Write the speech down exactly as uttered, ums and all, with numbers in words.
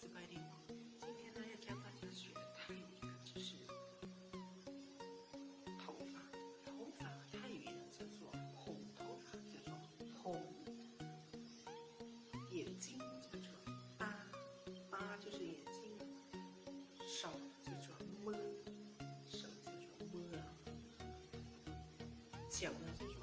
是怪力。今天呢，要教大家学泰语的知识。头发，头发泰语呢叫做红头发，叫做红。眼睛叫做巴，巴就是眼睛。手叫做么，手叫做么。脚呢叫做